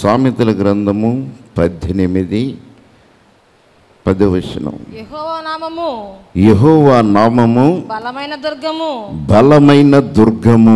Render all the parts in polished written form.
సామెతల గ్రంథము 18:10 యెహోవా నామము బలమైన దుర్గము,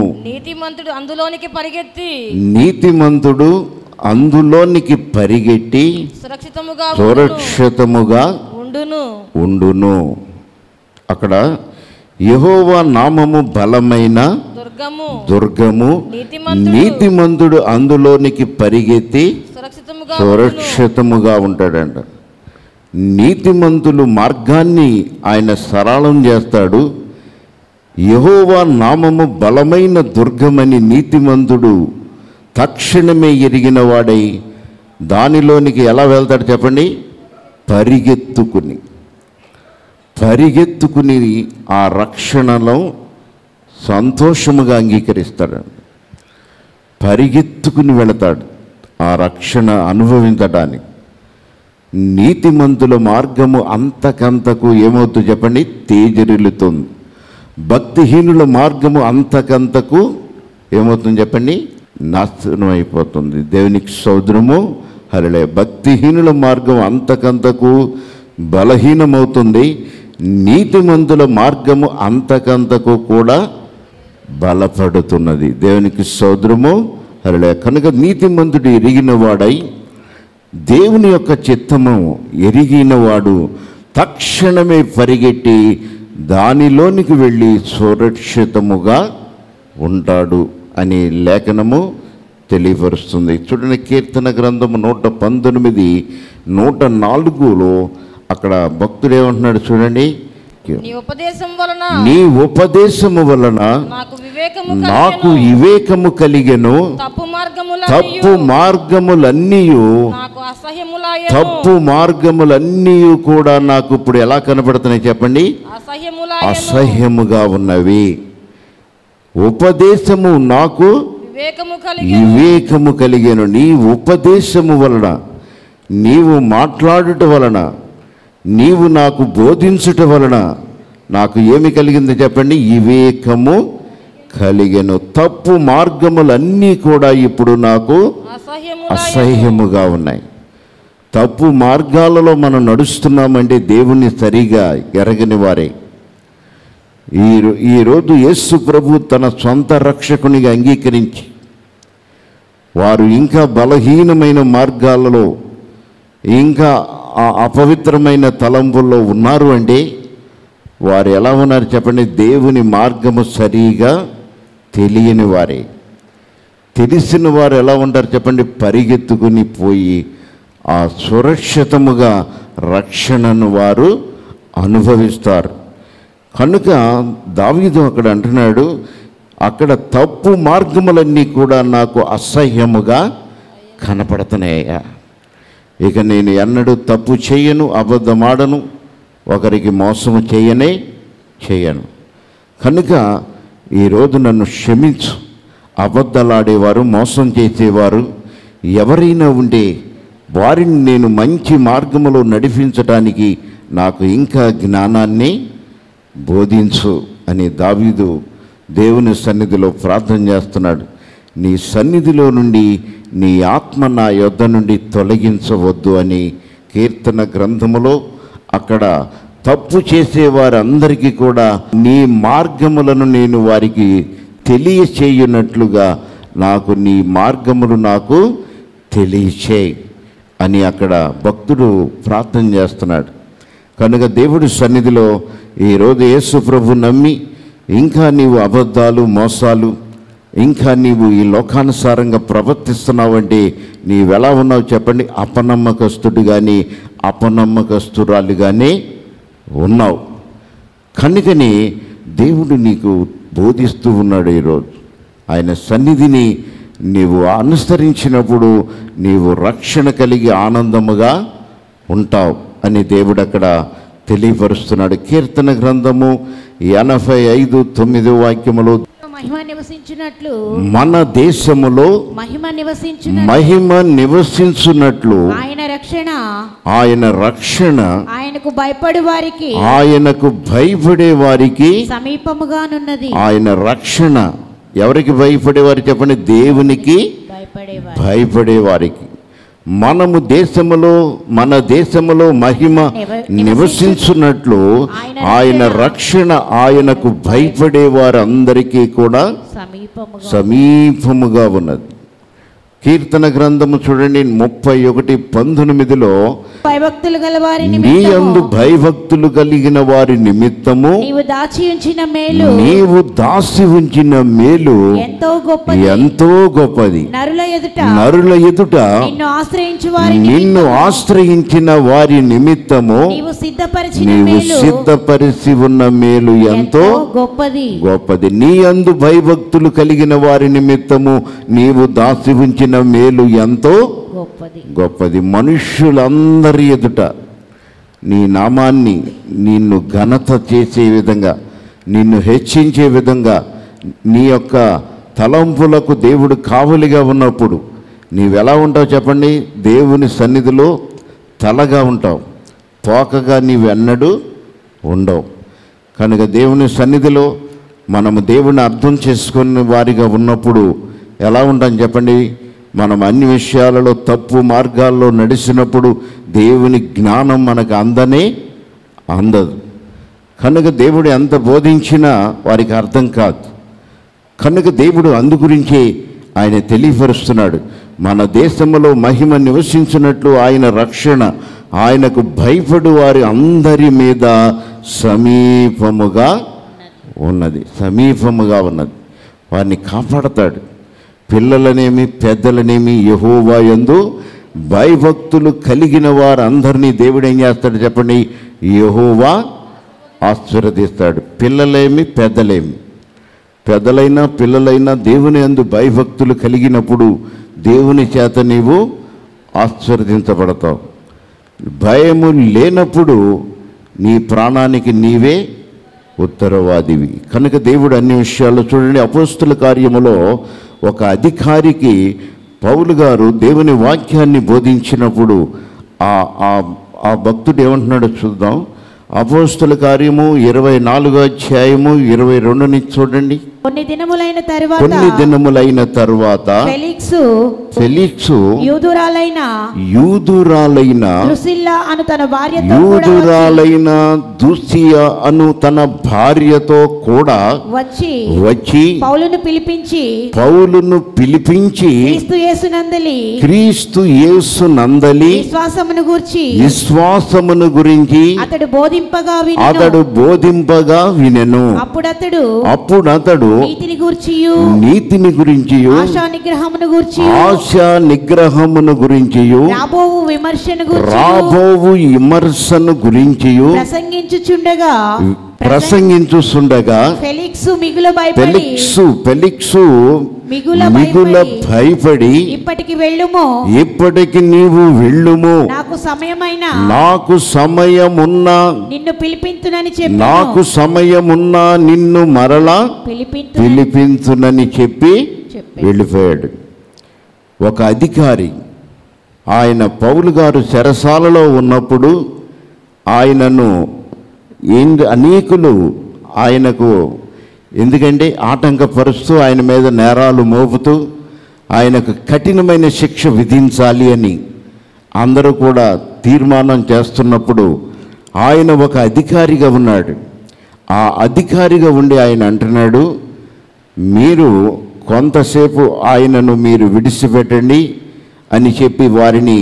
నీతిమంతుడు అందులోనికి పరిగెట్టి సురక్షితముగా ఉండును. అక్కడ యెహోవా నామము బలమైన దుర్గము, నీతిమంతుడు అందులోనికి పరిగెత్తి సురక్షితముగా ఉంటాడంట. నీతిమంతులు మార్గాన్ని ఆయన సరళం చేస్తాడు. యెహోవా నామము బలమైన దుర్గమని నీతిమంతుడు తక్షణమే ఎరిగిన వాడై దానిలోనికి ఎలా వెళ్తాడు చెప్పండి? పరిగెత్తుకుని ఆ రక్షణలో సంతోషముగా అంగీకరిస్తాడు. పరిగెత్తుకుని వెళతాడు ఆ రక్షణ అనుభవించడానికి. నీతిమంతుల మార్గము అంతకంతకు ఏమవుతుంది చెప్పండి? తేజరిల్లుతుంది. భక్తిహీనుల మార్గము అంతకంతకు ఏమవుతుంది చెప్పండి? నాశనం అయిపోతుంది. దేవునికి స్తోత్రము, హల్లెలూయా. భక్తిహీనుల మార్గం అంతకంతకు బలహీనమవుతుంది. నీతిమంతుల మార్గము అంతకంతకు కూడా బలపడుతున్నది. దేవునికి స్తోత్రము, హల్లెలూయా. కనుక నీతిమంతుడు ఎరిగిన వాడై దేవుని యొక్క చిత్తము ఎరిగినవాడు తక్షణమే పరిగెట్టి దానిలోనికి వెళ్ళి సురక్షితముగా ఉంటాడు అని లేఖనము తెలియపరుస్తుంది. చూడండి, కీర్తన గ్రంథము 119, 104లో అక్కడ భక్తుడు ఏమంటున్నాడు చూడండి. నీ ఉపదేశము వలన నాకు వివేకము కలిగెను, తప్పు మార్గములన్నీ కూడా నాకు ఇప్పుడు ఎలా కనబడుతున్నాయి చెప్పండి? అసహ్యముగా ఉన్నవి. ఉపదేశము నాకు వివేకము కలిగెను. నీ ఉపదేశము వలన, నీవు మాట్లాడుట వలన, నీవు నాకు బోధించుట వలన నాకు ఏమి కలిగింది చెప్పండి? వివేకము కలిగెను. తప్పు మార్గములన్నీ కూడా ఇప్పుడు నాకు అసహ్యముగా ఉన్నాయి. తప్పు మార్గాలలో మనం నడుస్తున్నామంటే దేవుణ్ణి సరిగా ఎరగని వారే. ఈరోజు యేసు ప్రభు తన సొంత రక్షకునిగా అంగీకరించి వారు ఇంకా బలహీనమైన మార్గాలలో, ఇంకా అపవిత్రమైన తలంపుల్లో ఉన్నారు అంటే వారు ఎలా ఉన్నారు చెప్పండి? దేవుని మార్గము సరిగా తెలియని వారే. తెలిసిన వారు ఎలా ఉంటారు చెప్పండి? పరిగెత్తుకుని పోయి ఆ సురక్షితముగా రక్షణను వారు అనుభవిస్తారు. కనుక దావీదు అక్కడ అంటున్నాడు, అక్కడ తప్పు మార్గములన్నీ కూడా నాకు అసహ్యముగా కనపడుతున్నాయ్యా. ఇక నేను ఎన్నడూ తప్పు చేయను, అబద్ధమాడను, ఒకరికి మోసము చేయను. కనుక ఈరోజు నన్ను క్షమించు. అబద్ధాలాడేవారు, మోసం చేసేవారు ఎవరైనా ఉంటే వారిని నేను మంచి మార్గములో నడిపించడానికి నాకు ఇంకా జ్ఞానాన్ని బోధించు అని దావీదు దేవుని సన్నిధిలో ప్రార్థన చేస్తున్నాడు. నీ సన్నిధిలో నుండి నీ ఆత్మ నా యొద్ద నుండి తొలగించవద్దు అని కీర్తన గ్రంథములో అక్కడ తప్పు చేసేవారందరికీ కూడా నీ మార్గములను నేను వారికి తెలియచేయునట్లుగా నాకు నీ మార్గములు నాకు తెలియచేయి అని అక్కడ భక్తుడు ప్రార్థన చేస్తున్నాడు. కనుక దేవుడి సన్నిధిలో ఈరోజు యేసు ప్రభు నమ్మి ఇంకా నీవు అబద్ధాలు, మోసాలు, ఇంకా నీవు ఈ లోకానుసారంగా ప్రవర్తిస్తున్నావంటే నీవెలా ఉన్నావు చెప్పండి? అపనమ్మకస్తుడు కానీ అపనమ్మకస్తురాలుగానే ఉన్నావు. కనుకని దేవుడు నీకు బోధిస్తూ ఉన్నాడు. ఈరోజు ఆయన సన్నిధిని నీవు అనుసరించినప్పుడు నీవు రక్షణ కలిగి ఆనందముగా ఉంటావు అని దేవుడు అక్కడ తెలియపరుస్తున్నాడు. కీర్తన గ్రంథము 85:9 మన దేశములో మహిమ నివసించున్నట్లు ఆయన రక్షణ ఆయనకు భయపడే వారికి సమీపముగానున్నది. ఆయన రక్షణ ఎవరికి భయపడేవారు చెప్పండి? దేవునికి భయపడే వారికి. మనము మన దేశములో మహిమ నివసించున్నట్లు ఆయన రక్షణ ఆయనకు భయపడే వారందరికీ కూడా సమీపముగా ఉన్నది. కీర్తన గ్రంథము చూడండి 31:19 భయభక్తులు గల వారి నీ యందు భయభక్తులు కలిగిన వారి నిమిత్తము నీవు దాచి ఉంచిన మేలు ఎంతో గొప్పది. నరుల ఎదుట నిన్ను ఆశ్రయించిన వారి నిమిత్తము నీవు సిద్ధపరిచి ఉన్న మేలు ఎంతో గొప్పది. నీ యందు భయభక్తులు కలిగిన వారి నిమిత్తము నీవు దాచి ఉంచిన మేలు ఎంతో గొప్పది. మనుష్యులందరి ఎదుట నీ నామాన్ని నిన్ను ఘనత చేసే విధంగా, నిన్ను హెచ్చించే విధంగా, నీ యొక్క తలంపులకు దేవుడు కావలిగా ఉన్నప్పుడు నీవెలా ఉంటావు చెప్పండి? దేవుని సన్నిధిలో తలగా ఉంటావు, తోకగా నీవెన్నడూ ఉండవు. కనుక దేవుని సన్నిధిలో మనము దేవుని అర్థం చేసుకునే వారిగా ఉన్నప్పుడు ఎలా ఉంటాం చెప్పండి? మనం అన్ని విషయాలలో తప్పు మార్గాల్లో నడిచినప్పుడు దేవుని జ్ఞానం మనకు అందదు. కనుక దేవుడు ఎంత బోధించినా వారికి అర్థం కాదు. కనుక దేవుడు అందుగురించే ఆయన తెలియపరుస్తున్నాడు, మన దేశంలో మహిమ నివసించినట్లు ఆయన రక్షణ ఆయనకు భయపడు వారి అందరి మీద సమీపముగా ఉన్నది. వారిని కాపాడతాడు. పిల్లలనేమి పెద్దలనేమి యెహోవా యందు భయభక్తులు కలిగిన వారందరినీ దేవుడు ఏం చేస్తాడు చెప్పండి? యెహోవా ఆశీర్వదిస్తాడు. పెద్దలైనా పిల్లలైనా దేవుని యందు భయభక్తులు కలిగినప్పుడు దేవుని చేత నీవు ఆశీర్వదించబడతావు. భయము లేనప్పుడు నీ ప్రాణానికి నీవే ఉత్తరవాదివి. కనుక దేవుడు అన్ని విషయాల్లో చూడండి. అపోస్తుల కార్యములో ఒక అధికారికి పౌలు గారు దేవుని వాక్యాన్ని బోధించినప్పుడు ఆ భక్తుడు ఏమంటున్నాడో చూద్దాం. అపోస్తుల కార్యము 24:22 చూడండి. కొన్ని దినములైన తరువాత ఫెలిక్సు యూదురాలైన దుసియా అను తన భార్యతో కూడా వచ్చి పౌలును పిలిపించి క్రీస్తు యేసు నందలి విశ్వాసమును గురించి అతడు బోధింపగా వినెను. అప్పుడు అతడు నీతిని గురించి ఆశా నిగ్రహమును గురించి రాబోవు విమర్శను గురించి ప్రసంగించుచుండగా ఫెలిక్సు మిగుల భయపడి ఇప్పటికి నీవు వెళ్ళుము, నాకు సమయమున్నా నిన్ను మరలా పిలిపించునని చెప్పి వెళ్ళిపోయాడు. ఒక అధికారి ఆయన పౌలు గారు చెరసాలలో ఉన్నప్పుడు ఆయనను అనేకులు ఆయనకు ఎందుకంటే ఆటంకపరుస్తూ ఆయన మీద నేరాలు మోపుతూ ఆయనకు కఠినమైన శిక్ష విధించాలి అని అందరూ కూడా తీర్మానం చేస్తున్నప్పుడు ఆయన ఒక అధికారిగా ఉన్నాడు. ఆ అధికారిగా ఉండి ఆయన అంటున్నాడు, మీరు కొంతసేపు ఆయనను మీరు విడిచిపెట్టండి అని చెప్పి వారిని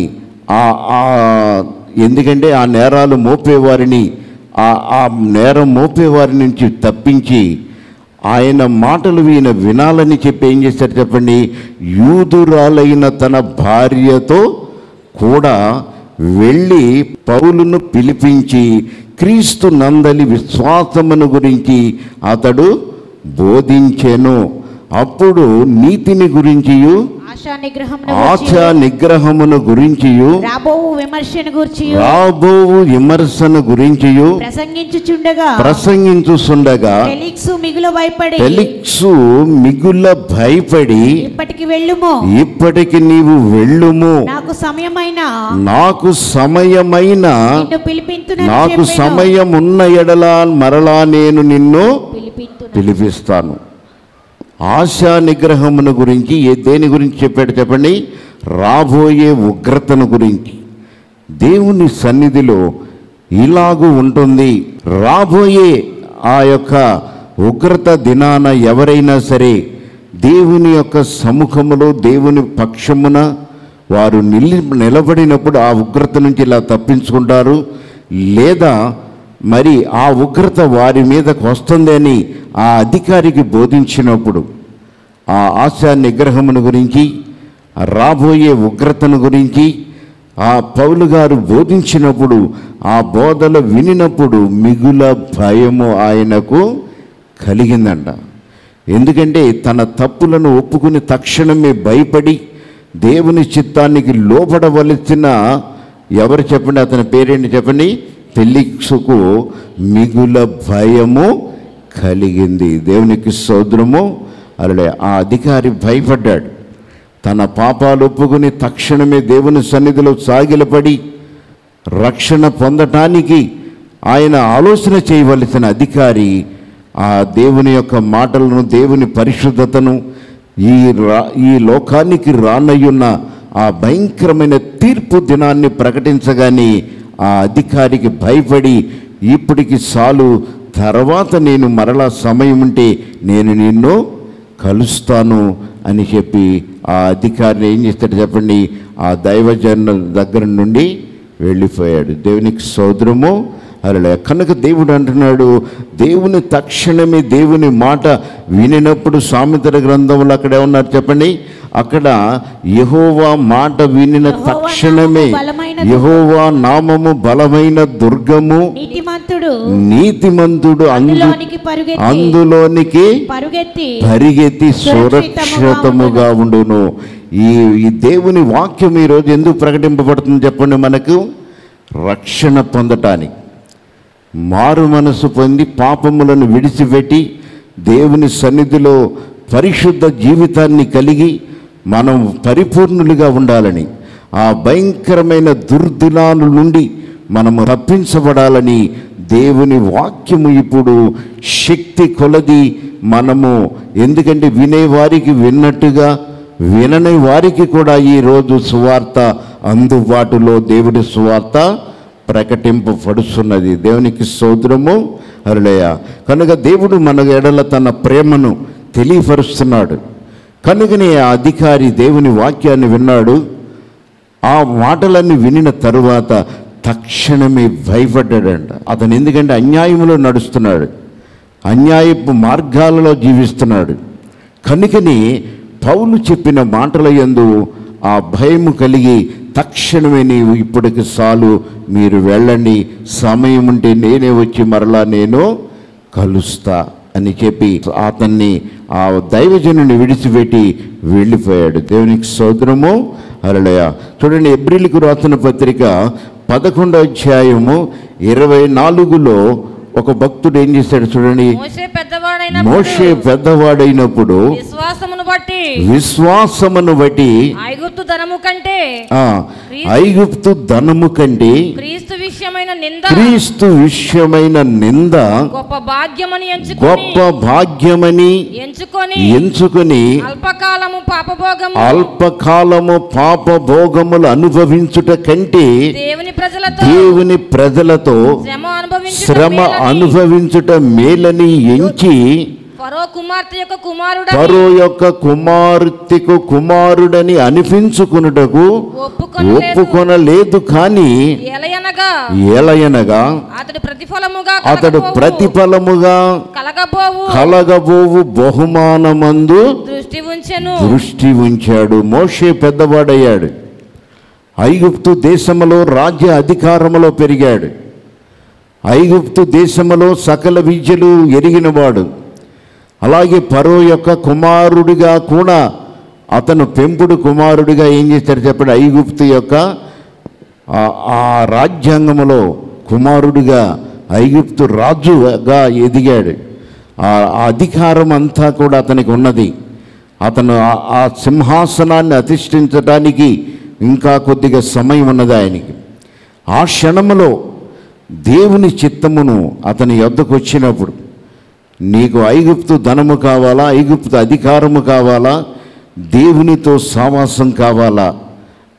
ఎందుకంటే ఆ నేరాలు మోపేవారిని ఆ నేరం మోపేవారి నుంచి తప్పించి ఆయన మాటలు వినాలని చెప్పి ఏం చేశారు చెప్పండి? యూదురాలైన తన భార్యతో కూడా వెళ్ళి పౌలును పిలిపించి క్రీస్తు నందలి విశ్వాసమును గురించి అతడు బోధించెను. అప్పుడు నీతిని గురించియు ఆశా నిగ్రహమును గురించియు రాబోవు విమర్శను గురించియు ప్రసంగించుచుండగా ఫెలిక్సు మిగుల భయపడి ఇప్పటికి నీవు వెళ్ళుము, నాకు సమయమున్న ఎడల మరలా నేను నిన్ను పిలిపిస్తాను. ఆశా నిగ్రహమును గురించి దేని గురించి చెప్పాడు చెప్పండి? రాబోయే ఉగ్రతను గురించి. దేవుని సన్నిధిలో ఇలాగూ ఉంటుంది. రాబోయే ఆ యొక్క ఉగ్రత దినాన ఎవరైనా సరే దేవుని యొక్క సముఖములో దేవుని పక్షమున వారు నిలబడినప్పుడు ఆ ఉగ్రత నుంచి ఇలా తప్పించుకుంటారు. లేదా మరి ఆ ఉగ్రత వారి మీదకు వస్తుంది అని ఆ అధికారికి బోధించినప్పుడు ఆ ఆశా నిగ్రహమును గురించి, రాబోయే ఉగ్రతను గురించి ఆ పౌలు గారు బోధించినప్పుడు ఆ బోధలు వినినప్పుడు మిగుల భయము ఆయనకు కలిగిందంట. ఎందుకంటే తన తప్పులను ఒప్పుకుని తక్షణమే భయపడి దేవుని చిత్తానికి లోపడవలసిన ఎవరు చెప్పండి, అతని పేరేంటి చెప్పండి, ఫెలిక్సుకు మిగుల భయము కలిగింది. దేవునికి స్తోత్రము. అలా ఆ అధికారి భయపడ్డాడు. తన పాపాలు ఒప్పుకుని తక్షణమే దేవుని సన్నిధిలో సాగిలపడి రక్షణ పొందటానికి ఆయన ఆలోచన చేయవలసిన అధికారి ఆ దేవుని యొక్క మాటలను, దేవుని పరిశుద్ధతను, ఈ లోకానికి రానయ్యున్న ఆ భయంకరమైన తీర్పు దినాన్ని ప్రకటించగానే ఆ అధికారికి భయపడి ఇప్పటికి చాలు, తర్వాత నేను మరలా సమయం ఉంటే నేను నిన్ను కలుస్తాను అని చెప్పి ఆ అధికారిని ఏం చేస్తాడు చెప్పండి, ఆ దైవజనుల దగ్గర నుండి వెళ్ళిపోయాడు. దేవునికి స్తోత్రము. అలా కనుక దేవుడు అంటున్నాడు, దేవుని తక్షణమే దేవుని మాట వినినప్పుడు సామెతల గ్రంథంలో అక్కడ ఏమన్నారు చెప్పండి, అక్కడ యెహోవా మాట వినిన తక్షణమే యెహోవా నామము బలమైన దుర్గము, నీతిమంతుడు అందులోనికి పరిగెత్తి సురక్షితముగా ఉండును. ఈ దేవుని వాక్యం ఈరోజు ఎందుకు ప్రకటింపబడుతుంది చెప్పండి, మనకు రక్షణ పొందటానికి, మారు మనసు పొంది పాపములను విడిచిపెట్టి దేవుని సన్నిధిలో పరిశుద్ధ జీవితాన్ని కలిగి మనం పరిపూర్ణులుగా ఉండాలని, ఆ భయంకరమైన దుర్దినాల నుండి మనము తప్పించబడాలని దేవుని వాక్యము ఇప్పుడు శక్తి కొలది మనము, ఎందుకంటే వినేవారికి విన్నట్టుగా వినని వారికి కూడా ఈరోజు సువార్త అందుబాటులో దేవుడి సువార్త ప్రకటింపబడుతున్నది. దేవునికి స్తోత్రము. హల్లెలూయా. కనుక దేవుడు మన ఎడల తన ప్రేమను తెలియపరుస్తున్నాడు. కనుకనే ఆ అధికారి దేవుని వాక్యాన్ని విన్నాడు. ఆ మాటలన్నీ వినిన తరువాత తక్షణమే భయపడ్డాడంట. అతను ఎందుకంటే అన్యాయంలో నడుస్తున్నాడు, అన్యాయపు మార్గాలలో జీవిస్తున్నాడు. కనుకని పౌలు చెప్పిన మాటల యందు ఆ భయము కలిగి తక్షణమే నీవు ఇప్పటికి చాలు, మీరు వెళ్ళండి, సమయం ఉంటే నేనే వచ్చి మరలా నేను కలుస్తా అని చెప్పి అతన్ని ఆ దైవజనుని విడిచిపెట్టి వెళ్ళిపోయాడు. దేవునికి స్తోత్రము. హల్లెలూయా. చూడండి, ఎబ్రీయులకు రాసిన పత్రిక 11వ అధ్యాయము 24లో ఒక భక్తుడు ఏం చేశాడు చూడండి, మోషే పెద్దవాడైనప్పుడు విశ్వాసమును బట్టి ఐగుప్తు ధనము కంటే క్రీస్తు విషయమైన నింద గొప్ప భాగ్యమని ఎంచుకొని అల్పకాలము పాపభోగములు అనుభవించుట కంటే దేవుని ప్రజలతో శ్రమ అనుభవించుట మేలని ఎంచి ఫరో యొక్క కుమార్తెకు కుమారుడని అనిపించుకున్నటకు ఒప్పుకొనలేదు. కానీ ఎలయనగా అతడు ప్రతిఫలముగా కలగబోవు బహుమానమందు దృష్టి ఉంచాడు. మోషే పెద్దవాడయ్యాడు, ఐగుప్తు దేశములో రాజ్య అధికారములో పెరిగాడు, ఐగుప్తు దేశములో సకల విద్యలు ఎరిగినవాడు. అలాగే ఫరో యొక్క కుమారుడిగా కూడా అతను పెంపుడు కుమారుడిగా ఏం చేశాడు చెప్పండి, ఐగుప్తు యొక్క ఆ రాజ్యాంగములో కుమారుడిగా ఐగుప్తు రాజుగా ఎదిగాడు. ఆ అధికారం అంతా కూడా అతనికి ఉన్నది. అతను ఆ సింహాసనాన్ని అధిష్ఠించడానికి ఇంకా కొద్దిగా సమయం ఉన్నది ఆయనకి. ఆ క్షణములో దేవుని చిత్తమును అతని యొద్దకు వచ్చినప్పుడు, నీకు ఐగుప్తు ధనము కావాలా, ఐగుప్తు అధికారము కావాలా, దేవునితో సావాసం కావాలా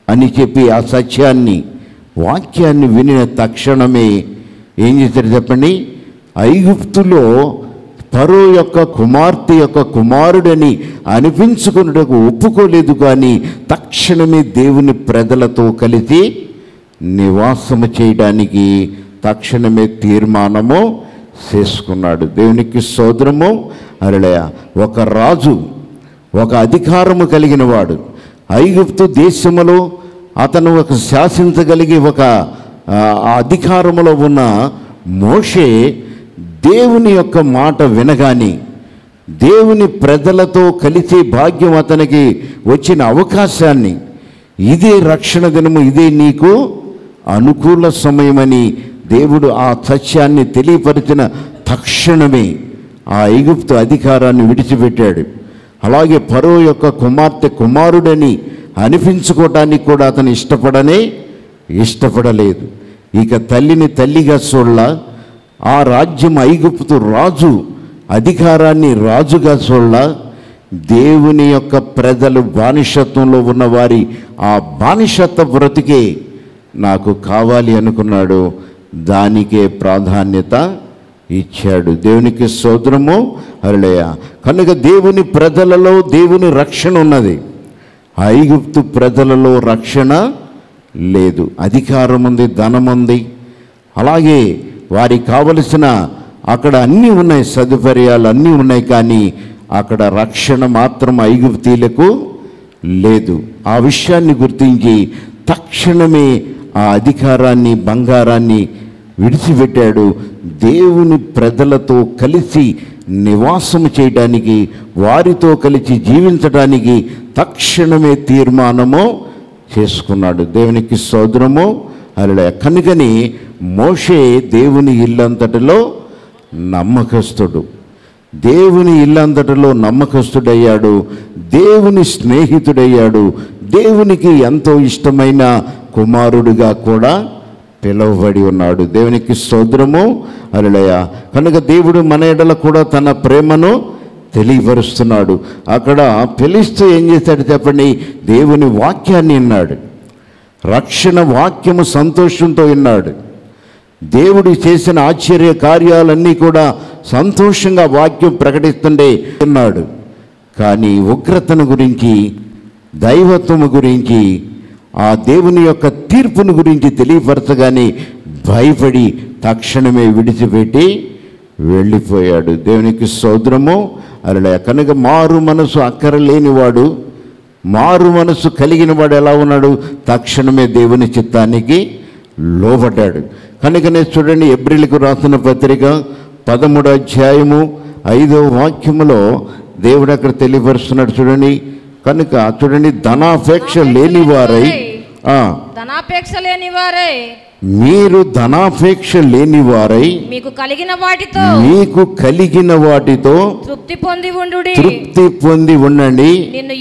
అని చెప్పి ఆ సత్యాన్ని, వాక్యాన్ని వినిన తక్షణమే ఏం చేశారు చెప్పండి? ఐగుప్తులో ఫరో యొక్క కుమార్తె యొక్క కుమారుడని అనిపించుకున్నటకు ఒప్పుకోలేదు, కానీ తక్షణమే దేవుని ప్రజలతో కలిసి నివాసము చేయడానికి తక్షణమే తీర్మానము చేసుకున్నాడు. దేవునికి స్తోత్రము. హల్లెలూయా. ఒక రాజు, ఒక అధికారము కలిగిన వాడు, ఐగుప్తు దేశములో అతను ఒక శాసించగలిగి ఒక అధికారములో ఉన్న మోషే దేవుని యొక్క మాట వినగాని, దేవుని ప్రజలతో కలిసే భాగ్యం అతనికి వచ్చిన అవకాశాన్ని, ఇదే రక్షణ దినము, ఇదే నీకు అనుకూల సమయమని దేవుడు ఆ సత్యాన్ని తెలియపరిచిన తక్షణమే ఆ ఐగుప్తు అధికారాన్ని విడిచిపెట్టాడు. అలాగే ఫరో యొక్క కుమార్తె కుమారుడని అనిపించుకోవటానికి కూడా అతను ఇష్టపడలేదు. ఇక తల్లిని తల్లిగా చూడాల, ఆ రాజ్యం ఐగుప్తు రాజు అధికారాన్ని రాజుగా చూడాల, దేవుని యొక్క ప్రజలు బానిసత్వంలో ఉన్నవారి ఆ బానిసత్వ బ్రతికే నాకు కావాలి అనుకున్నాడు. దానికే ప్రాధాన్యత ఇచ్చాడు. దేవునికి స్తోత్రము. హల్లెలూయా. కనుక దేవుని ప్రజలలో దేవుని రక్షణ ఉన్నది, ఐగుప్తు ప్రజలలో రక్షణ లేదు. అధికారం ఉంది, ధనం ఉంది, అలాగే వారికి కావలసిన అక్కడ అన్నీ ఉన్నాయి, సదుపాయాలు అన్నీ ఉన్నాయి, కానీ అక్కడ రక్షణ మాత్రం ఐగుప్తీలకు లేదు. ఆ విషయాన్ని గుర్తించి తక్షణమే ఆ అధికారాన్ని, బంగారాన్ని విడిచిపెట్టాడు. దేవుని ప్రజలతో కలిసి నివాసము చేయడానికి, వారితో కలిసి జీవించడానికి తక్షణమే తీర్మానము చేసుకున్నాడు. దేవునికి స్తోత్రము. హల్లెలూయా. కనుకని మోషే దేవుని ఇల్లంతటిలో నమ్మకస్తుడు, దేవుని ఇల్లంతటిలో నమ్మకస్తుడయ్యాడు, దేవుని స్నేహితుడయ్యాడు, దేవునికి ఎంతో ఇష్టమైన కుమారుడిగా కూడా పిలువబడి ఉన్నాడు. దేవునికి స్తోత్రము. హల్లెలూయా. కనుక దేవుడు మన ఎడల కూడా తన ప్రేమను తెలియపరుస్తున్నాడు. అక్కడ ఫిలిష్తీయుడు ఏం చేశాడు చెప్పండి? దేవుని వాక్యాన్ని విన్నాడు, రక్షణ వాక్యము సంతోషంతో విన్నాడు. దేవుడు చేసిన ఆశ్చర్య కార్యాలన్నీ కూడా సంతోషంగా వాక్యం ప్రకటిస్తుండే ఉన్నాడు. కానీ ఉగ్రతను గురించి, దైవత్వము గురించి, ఆ దేవుని యొక్క తీర్పును గురించి తెలియపరచగానే భయపడి తక్షణమే విడిచిపెట్టి వెళ్ళిపోయాడు. దేవునికి స్తోత్రము. హల్లెలూయా. కనుక మారు మనసు అక్కరలేనివాడు, మారు మనసు కలిగిన వాడు ఎలా ఉన్నాడు? తక్షణమే దేవుని చిత్తానికి లోబడ్డాడు. కనుకనే చూడండి, ఎబ్రిలకు రాసిన పత్రిక 13వ అధ్యాయము 5వ వాక్యములో దేవుడు అక్కడ తెలియపరుస్తున్నాడు. చూడండి, కనుక చూడండి, ధనాపేక్ష లేనివారై మీరు ధనాపేక్ష లేనివారై మీకు కలిగిన వాటితో తృప్తి పొంది ఉండండి. నిన్ను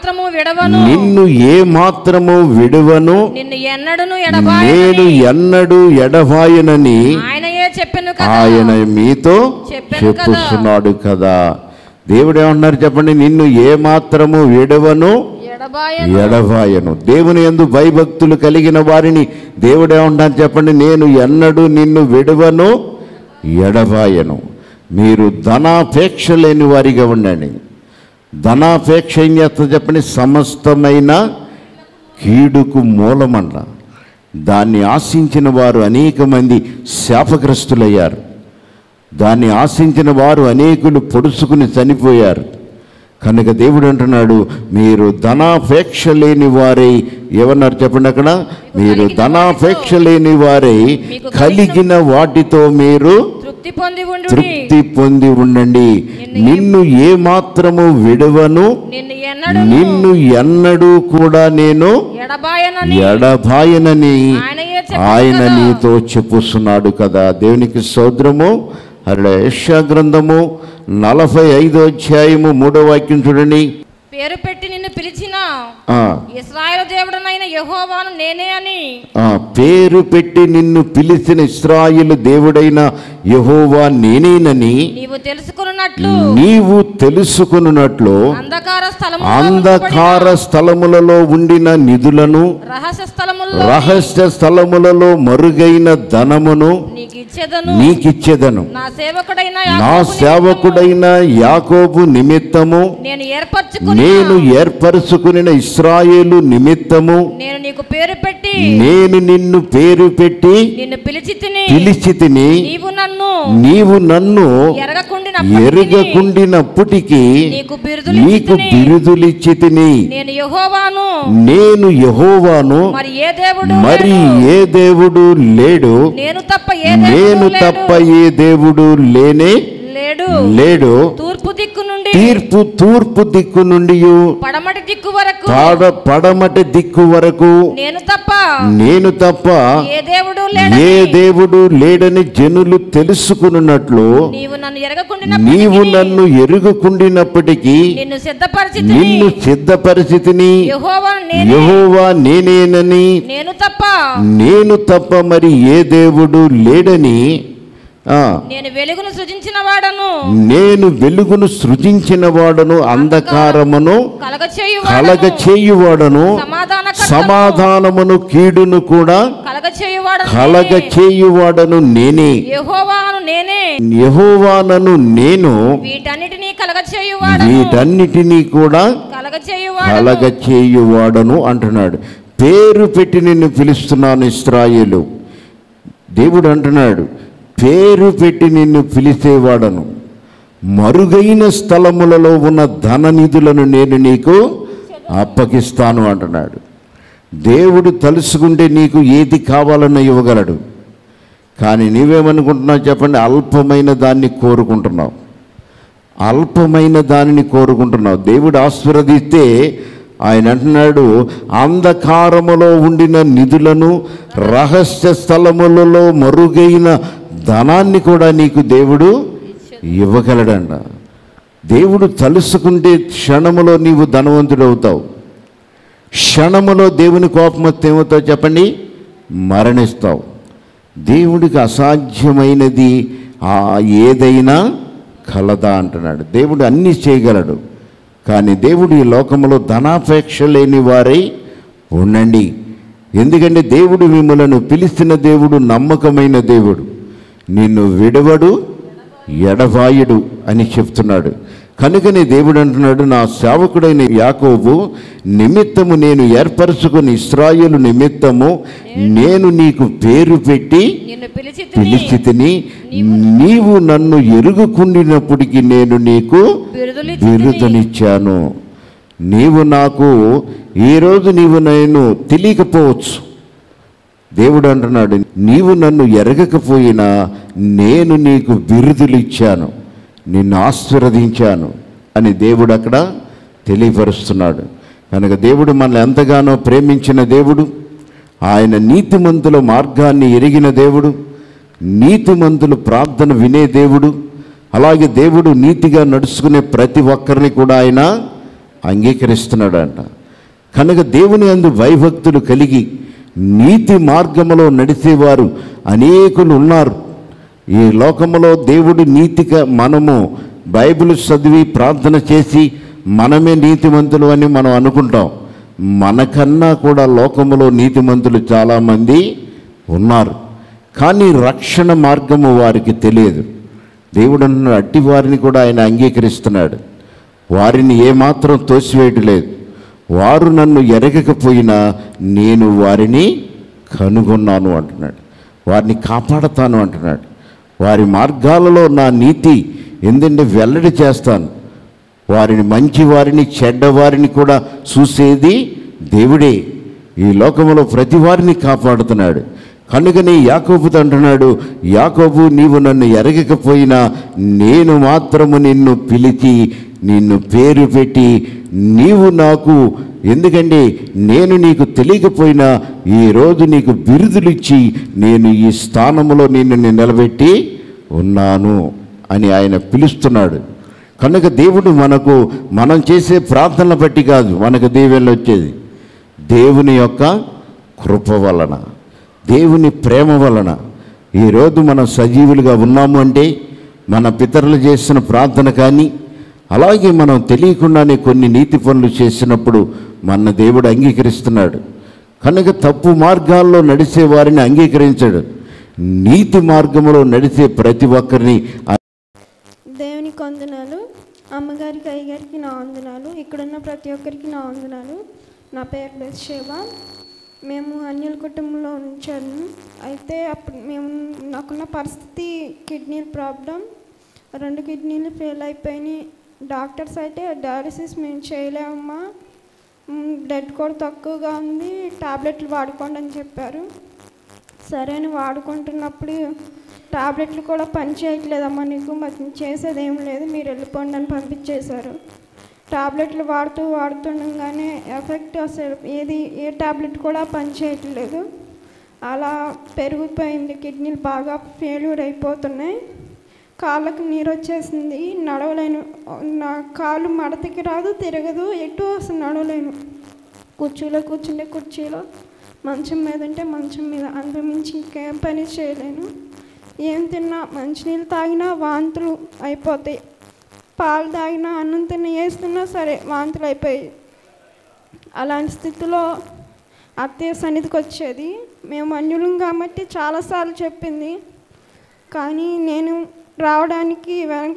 ఏ మాత్రము విడవను, నేను ఎన్నడూ ఎడబాయనని ఆయన మీతో చెప్పుతున్నాడు కదా. దేవుడు ఏమన్నారు చెప్పండి? నిన్ను ఏ మాత్రము విడవను, ఎడబాయను. దేవుని యందు భయభక్తులు కలిగిన వారిని దేవుడు ఏమంటారు చెప్పండి? నేను ఎన్నడూ నిన్ను విడవను, ఎడబాయను. మీరు ధనాపేక్ష లేని వారిగా ఉండండి. ధనాపేక్ష ఏం చేస్తుంది చెప్పండి? సమస్తమైన కీడుకు మూలమంట. దాన్ని ఆశించిన వారు అనేక మంది శాపగ్రస్తులయ్యారు. దాన్ని ఆశించిన వారు అనేకులు పొడుచుకుని చనిపోయారు. కనుక దేవుడు అంటున్నాడు, మీరు ధనాపేక్ష లేని వారై, ఏమన్నారు చెప్పండి అక్కడ? మీరు ధనాపేక్ష లేని వారై కలిగిన వాటితో మీరు తృప్తి పొంది ఉండండి. నిన్ను ఏ మాత్రము విడవను, నిన్ను ఎన్నడూ కూడా నేను ఎడబాయనని ఆయన నీతో చెప్పుస్తున్నాడు కదా. దేవునికి స్తోత్రము. హల్లెలూయా. యెషయా గ్రంథము 45వ అధ్యాయము 3వ వాక్యం చూడండి. పేరు పెట్టి నిన్ను పిలిచిన ఇశ్రాయేలు దేవుడనైన యెహోవాను నేనే అని, పేరు పెట్టి నిన్ను పిలిచిన ఇశ్రాయేలు దేవుడైన యెహోవా నేనేనని నీవు తెలుసుకొనున్నట్లు అంధకార స్థలములలో ఉండిన నిధులను రహస్య స్థలములలో మరుగైన ధనమును నీకిచ్చెదను. నా సేవకుడైన యాకోబు నిమిత్తము నేను ఏర్పరచుకున్న ఇశ్రాయేలు నిమిత్తము నేను నిన్ను పేరు పెట్టి పిలిచితిని. నీవు నన్ను ఎరగకుండినప్పటికీ నీకు బిరుదులిచ్చితిని. నేను యెహోవాను, మరి ఏ దేవుడు లేడు. నేను తప్ప ఏ దేవుడు లేడు. తూర్పు దిక్కు నుండి పడమటి దిక్కు వరకు నేను తప్ప ఏ దేవుడు లేడని జనులు తెలుసుకున్నట్లు నీవు నన్ను ఎరుగుకుండినప్పటికీ నిన్ను సిద్ధపరిచితిని. యెహోవా నేనేనని, నేను తప్ప మరి ఏ దేవుడు లేడని, నేను వెలుగును సృజించిన వాడను, అంధకారమును కలగచేయువాడను, సమాధానమును కీడును కూడా కలగచేయువాడను నేనే. యెహోవానను నేను వీటన్నిటినీ కూడా కలగచేయువాడను అంటున్నాడు. పేరు పెట్టి నిన్ను పిలుస్తున్నాను ఇశ్రాయేలు. దేవుడు అంటున్నాడు, పేరు పెట్టి నిన్ను పిలిచేవాడను, మరుగైన స్థలములలో ఉన్న ధన నిధులను నేను నీకు అప్పగిస్తాను అంటున్నాడు. దేవుడు తలుసుకుంటే నీకు ఏది కావాలన్నా ఇవ్వగలడు. కానీ నీవేమనుకుంటున్నావు చెప్పండి? అల్పమైన దాన్ని కోరుకుంటున్నావు, అల్పమైన దానిని కోరుకుంటున్నావు. దేవుడు ఆశీర్వదిస్తే ఆయన అంటున్నాడు, అంధకారములో ఉండిన నిధులను రహస్య స్థలములలో మరుగైన ధనాన్ని కూడా నీకు దేవుడు ఇవ్వగలడంట. దేవుడు తలుసుకుంటే క్షణములో నీవు ధనవంతుడవుతావు. క్షణములో దేవుని కోపం వస్తే ఏమవుతావు చెప్పండి? మరణిస్తావు. దేవుడికి అసాధ్యమైనది ఏదైనా కలదా అంటున్నాడు. దేవుడు అన్నీ చేయగలడు. కానీ దేవుడు ఈ లోకంలో ధనాపేక్ష లేని వారై ఉండండి. ఎందుకంటే దేవుడు మిమ్మలను పిలిచిన దేవుడు నమ్మకమైన దేవుడు, నిన్ను విడవడు ఎడబాయుడు అని చెప్తున్నాడు. కనుకనే దేవుడు అంటున్నాడు, నా సేవకుడైన యాకోబు నిమిత్తము నేను ఏర్పరచుకుని ఇశ్రాయేలు నిమిత్తము నేను నీకు పేరు పెట్టి పిలిచితిని. నీవు నన్ను ఎరుగుకుండినప్పటికీ నేను నీకు బిరుదునిచ్చాను. నీవు నాకు ఈరోజు నేను తెలియకపోవచ్చు. దేవుడు అంటున్నాడు, నీవు నన్ను ఎరగకపోయినా నేను నీకు బిరుదులిచ్చాను, నిన్ను ఆశీర్వదించాను అని దేవుడు అక్కడ తెలియపరుస్తున్నాడు. కనుక దేవుడు మనల్ని ఎంతగానో ప్రేమించిన దేవుడు, ఆయన నీతిమంతుల మార్గాన్ని ఎరిగిన దేవుడు, నీతిమంతులు ప్రార్థన వినే దేవుడు. అలాగే దేవుడు నీతిగా నడుచుకునే ప్రతి ఒక్కరిని కూడా ఆయన అంగీకరిస్తున్నాడంట. కనుక దేవుని యందు భయభక్తులు కలిగి నీతి మార్గములో నడిచేవారు అనేకులు ఉన్నారు ఈ లోకములో. దేవుడు నీతిగా మనము బైబిల్ చదివి ప్రార్థన చేసి మనమే నీతిమంతులు అని మనం అనుకుంటాం. మనకన్నా కూడా లోకములో నీతిమంతులు చాలామంది ఉన్నారు. కానీ రక్షణ మార్గము వారికి తెలియదు. దేవుడు అంటున్నాడు, అట్టి వారిని కూడా ఆయన అంగీకరిస్తున్నాడు. వారిని ఏమాత్రం తోసివేయట్లేదు. వారు నన్ను ఎరగకపోయినా నేను వారిని కనుగొన్నాను అంటున్నాడు. వారిని కాపాడతాను అంటున్నాడు. వారి మార్గాలలో నా నీతి ఎందుకంటే వెల్లడి చేస్తాను. వారిని మంచి వారిని చెడ్డవారిని కూడా చూసేది దేవుడే. ఈ లోకంలో ప్రతి వారిని కాపాడుతున్నాడు. కనుకనే యాకోబుతో అంటున్నాడు, యాకోబు నీవు నన్ను ఎరగకపోయినా నేను మాత్రము నిన్ను పిలిచి నిన్ను పేరు పెట్టి నీవు నాకు, ఎందుకంటే నేను నీకు తెలియకపోయినా ఈరోజు నీకు బిరుదులిచ్చి నేను ఈ స్థానంలో నిన్ను నిలబెట్టి ఉన్నాను అని ఆయన పిలుస్తున్నాడు. కనుక దేవుడు మనం చేసే ప్రార్థనలు బట్టి కాదు మనకు దీవెనలు వచ్చేది, దేవుని యొక్క కృప వలన, దేవుని ప్రేమ వలన. ఈరోజు మనం సజీవులుగా ఉన్నాము అంటే మన పితరులు చేసిన ప్రార్థన కానీ, అలాగే మనం తెలియకుండానే కొన్ని నీతి పనులు చేసినప్పుడు మన దేవుడు అంగీకరిస్తున్నాడు. కనుక తప్పు మార్గాల్లో నడిచే వారిని అంగీకరించాడు, నీతి మార్గంలో నడిచే ప్రతి ఒక్కరిని. దేవునికి వందనాలు. అమ్మగారికి, అయ్యగారికి నా వందనాలు. ఇక్కడున్న ప్రతి ఒక్కరికి నా వందనాలు. నా పేరు బెత్షేబా. మేము అన్యుల కుటుంబంలో ఉంచాము. అయితే అప్పుడు నాకున్న పరిస్థితి కిడ్నీ ప్రాబ్లం, 2 కిడ్నీలు ఫెయిల్ అయిపోయినాయి. డాక్టర్స్ అయితే డయాలసిస్ మేము చేయలేమమ్మా, బ్లడ్ కూడా తక్కువగా ఉంది, టాబ్లెట్లు వాడుకోండి అని చెప్పారు. సరే అని వాడుకుంటున్నప్పుడు టాబ్లెట్లు కూడా పని చేయట్లేదమ్మా, నీకు మరి చేసేది ఏం లేదు, మీరు వెళ్ళిపోండి అని పంపించేశారు. టాబ్లెట్లు వాడుతుండగానే ఎఫెక్ట్ అసలు ఏ టాబ్లెట్ కూడా పని చేయట్లేదు. అలా పెరిగిపోయింది, కిడ్నీలు బాగా ఫెయిల్యూర్ అయిపోతున్నాయి. కాళ్ళకు నీరు వచ్చేసింది, నడవలేను. నా కాళ్ళు మడతకి రాదు, తిరగదు, ఎటు అసలు నడవలేను. కుర్చీలో కూర్చుంటే కుర్చీలో, మంచం మీద ఉంటే మంచం మీద, అంతకుమించి ఇంకేం పని చేయలేను. ఏం తిన్నా, మంచినీళ్ళు తాగినా వాంతులు అయిపోతాయి, పాలు తాగినా, అన్నం వేస్తున్నా సరే వాంతులు అయిపోయాయి. అలాంటి స్థితిలో అత్తయ్య సన్నిధికి వచ్చేది. మేము అన్యులం కాబట్టి చాలాసార్లు చెప్పింది, కానీ నేను రావడానికి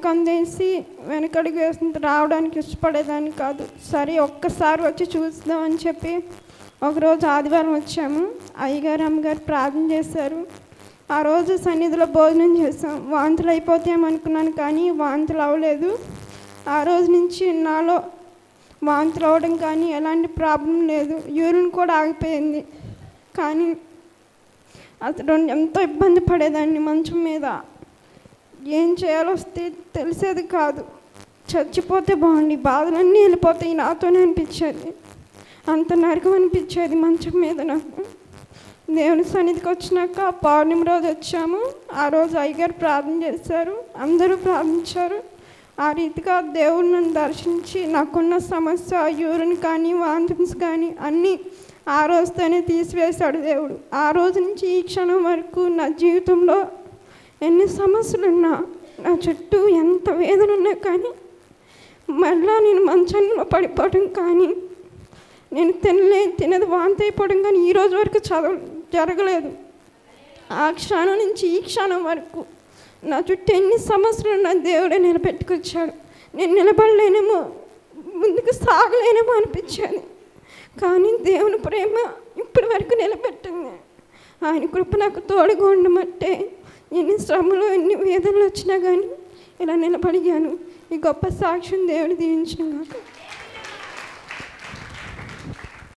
వెనకడుగు వేసి రావడానికి ఇష్టపడేదాన్ని కాదు. సరే ఒక్కసారి వచ్చి చూద్దామని చెప్పి ఒకరోజు ఆదివారం వచ్చాము. అయ్యగారు అమ్మగారు ప్రార్థన చేశారు. ఆ రోజు సన్నిధిలో భోజనం చేసాం. వాంతులు అయిపోతాయేమనుకున్నాను, కానీ వాంతులు అవ్వలేదు. ఆ రోజు నుంచి నాలో వాంతులు అవ్వడం కానీ ఎలాంటి ప్రాబ్లం లేదు. యూరిన్ కూడా ఆగిపోయింది. కానీ అసలు ఎంతో ఇబ్బంది పడేదాన్ని మంచం మీద. ఏం చేయాలో తెలిసేది కాదు. చచ్చిపోతే బాగుండి, బాధలన్నీ వెళ్ళిపోతాయి నాతోనే అనిపించేది. అంత నరకం అనిపించేది మంచం మీద నాకు. దేవుని సన్నిధికి వచ్చినాక పౌర్ణమి రోజు వచ్చాము. ఆ రోజు అయ్యగారు ప్రార్థన చేశారు, అందరూ ప్రార్థించారు. ఆ రీతిగా దేవుడు నన్ను దర్శించి నాకున్న సమస్య, యూరిన్ కానీ వాంతిమ్స్ కానీ అన్నీ ఆ రోజుతోనే తీసివేశాడు దేవుడు. ఆ రోజు నుంచి ఈ క్షణం వరకు నా జీవితంలో ఎన్ని సమస్యలున్నా, నా చుట్టూ ఎంత వేదన ఉన్నా కానీ, మళ్ళా నేను మంచంలో పడిపోవడం కానీ, నేను తినది వాంతి అయిపోవడం కానీ ఈరోజు వరకు జరగలేదు. ఆ క్షణం నుంచి ఈ క్షణం వరకు నా చుట్టూ ఎన్ని సమస్యలు నా దేవుడే నిలబెట్టుకొచ్చాడు. నేను నిలబడలేనేమో, ముందుకు సాగలేనేమో అనిపించేది, కానీ దేవుని ప్రేమ ఇప్పటి వరకు నిలబెట్టింది. ఆయన కృప నాకు తోడుగా ఉండమంటే ఎన్ని శ్రమలు, ఎన్ని వేదనలు వచ్చినా కానీ ఇలా నిలబడిగాను. ఈ గొప్ప సాక్ష్యం దేవుడు దీవించిన కాక.